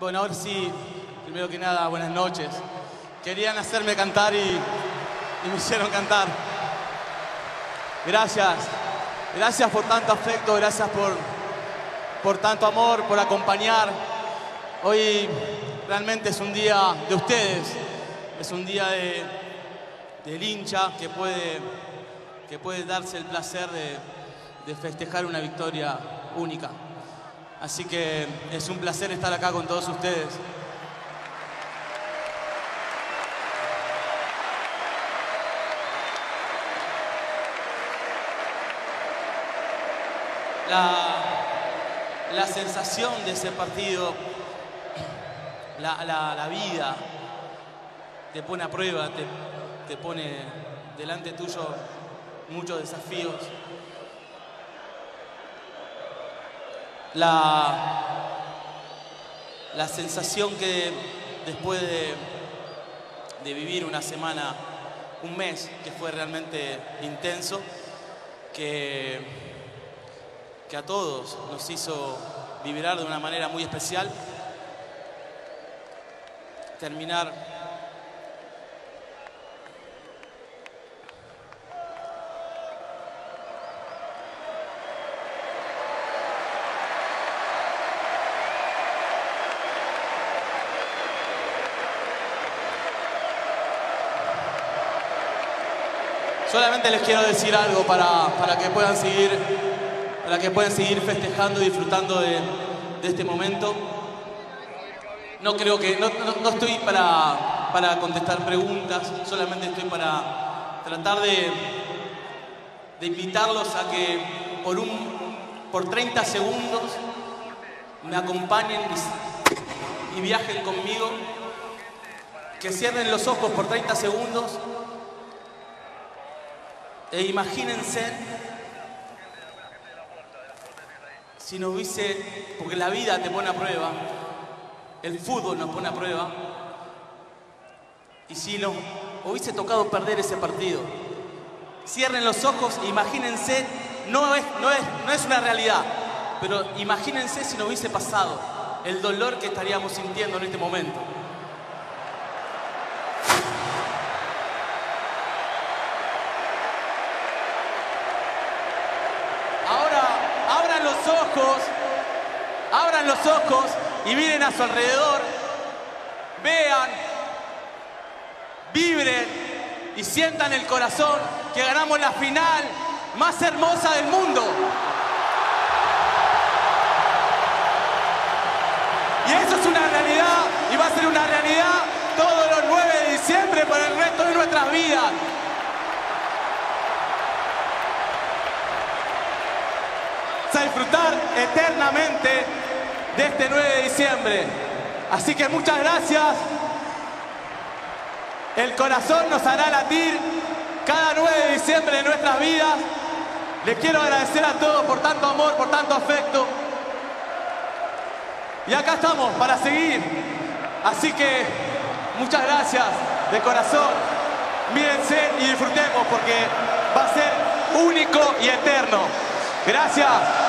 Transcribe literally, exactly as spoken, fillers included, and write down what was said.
Bueno, ahora sí, primero que nada, buenas noches. Querían hacerme cantar y, y me hicieron cantar. Gracias, gracias por tanto afecto, gracias por, por tanto amor, por acompañar. Hoy realmente es un día de ustedes, es un día de, del hincha que puede, que puede darse el placer de, de festejar una victoria única. Así que es un placer estar acá con todos ustedes. La, la sensación de ese partido, la, la, la vida, te pone a prueba, te, te pone delante tuyo muchos desafíos. La, la sensación que después de, de vivir una semana, un mes que fue realmente intenso, que, que a todos nos hizo vibrar de una manera muy especial, terminar Solamente les quiero decir algo para, para, que, puedan seguir, para que puedan seguir festejando y disfrutando de, de este momento. No creo que, no, no, no estoy para, para contestar preguntas, solamente estoy para tratar de, de invitarlos a que por, un, por treinta segundos me acompañen y, y viajen conmigo, que cierren los ojos por treinta segundos. E imagínense si nos hubiese, porque la vida te pone a prueba, el fútbol nos pone a prueba, y si nos hubiese tocado perder ese partido. Cierren los ojos e imagínense, no es, no es, no es una realidad, pero imagínense si nos hubiese pasado el dolor que estaríamos sintiendo en este momento. Ojos, abran los ojos y miren a su alrededor, vean, vibren y sientan el corazón que ganamos la final más hermosa del mundo. Y eso es una realidad y va a ser una realidad todos los nueve de diciembre por el resto de nuestras vidas. A disfrutar eternamente de este nueve de diciembre. Así que muchas gracias. El corazón nos hará latir cada nueve de diciembre de nuestras vidas. Les quiero agradecer a todos por tanto amor, por tanto afecto. Y acá estamos para seguir. Así que muchas gracias de corazón. Mírense y disfrutemos porque va a ser único y eterno. Gracias.